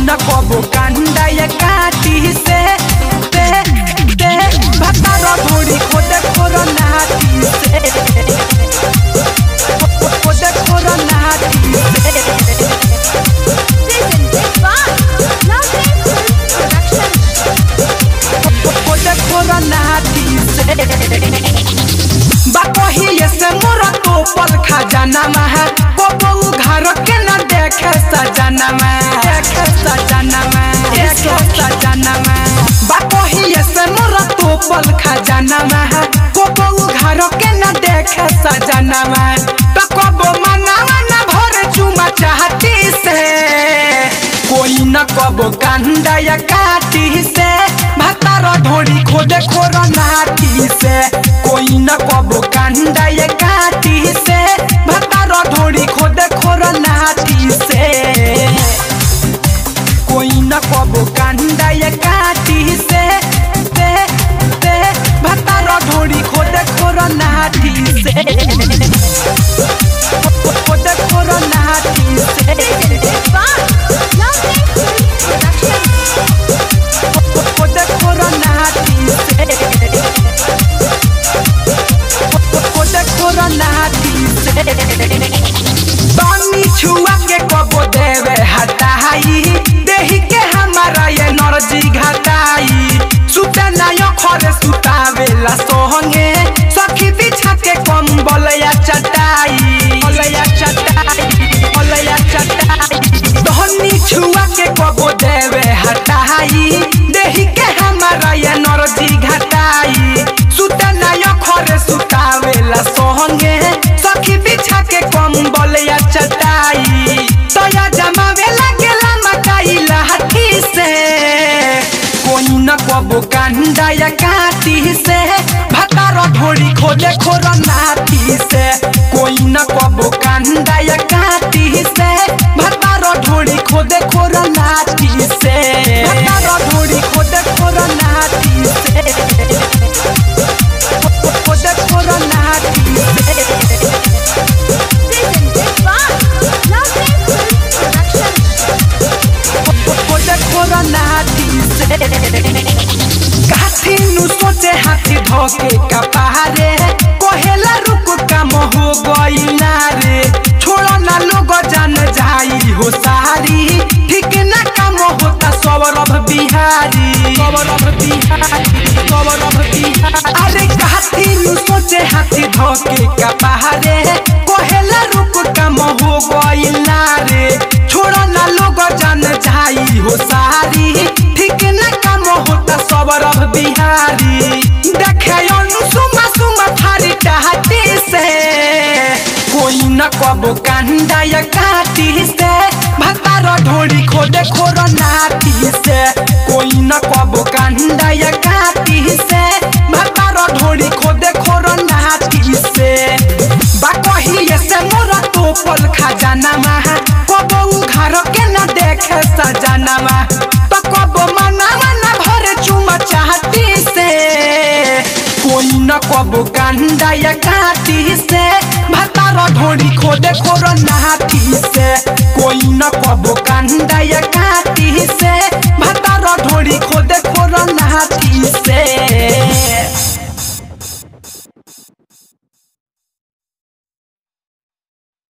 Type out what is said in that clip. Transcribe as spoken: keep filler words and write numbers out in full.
न कबो कांदा या काटी से दे दे भतार ढोड़ी खोदे खोरो नाटी से खोदे खोरो नाटी से खोदे खोरो नाटी से बाकोही से मोरा तो पल खजाना में है को घर के न देखे सजना में देखे सजना में देखे सजना में बाकोही से मोरा तो पल खजाना में है को घर के न देखे सजना में तो कबो मनावा न भर चुमा चाहती से कोई न कबो कांदा या काटी से भतार ढोड़ी खोदे खोरो नाटी से कोई न कबो कांदा या काटी से भतार ढोड़ी खोदे खोरो नाटी से कोई न कबो कांदा या काटी से दे दे भतार ढोड़ी खोदे खोरो नाटी से खोदे खोरो नाटी से खोदे खोरो नाटी से खोदे खोरो नाटी से पानी छुआ के कबो देवे हटाई देही के हमारा ये नरजी घटाई सुते नायो खरे सुतावेला सोहंगे सखी बिछा के कंबल या चटाई बलया चटाई बलया चटाई धनी छुआ के कबो देवे हटाई देही के हमारा ये नरजी घटाई सुते नायो खरे सुतावेला सोहंगे सखी बिछा के कंबल या चटाई तया जमावे लागेला मकाई लाठी से कोई न कबो कांदा या काटी से भतार ढोड़ी खोदे खोरो नाटी से कोई न कबो कांदा या काटी से भतार ढोड़ी खोदे खोरो नाटी से भतार ढोड़ी खोदे खोरो नाटी से खोदे खोरो नाटी से खोदे खोरो नाटी से काठी नु सोचे हाथी धोके कपारे कोहेला रुक काम हो गइला रे छोड़ो ना लोग जान जाई हो सारी ठीक ना काम होता सौरभ बिहारी सौरभ बिहारी सौरभ बिहारी अरे काठी नु सोचे हाथी धोके कपारे कोहेला रुक काम हो गइला रे छोड़ो ना लोग जान जाई हो सारी ठीक ना काम होता सौरभ बिहारी देखे सुमा सुमा थारी टहती से कोई न कबो कांदा या काटी से भतार ढोड़ी खोदे खोरो नाटी से कोई न कबो कांदा या काटी से भतार ढोड़ी खोदे खोरो नाटी से बाकोही से मोरा तो पल खजाना में कबो घर के न देखे सजना में तो कबो मनावा न भर चुमा चाहती से कोई न कबो कांदा या काटी से भतार ढोड़ी खोदे खोरो नाटी से कोई न कबो कांदा या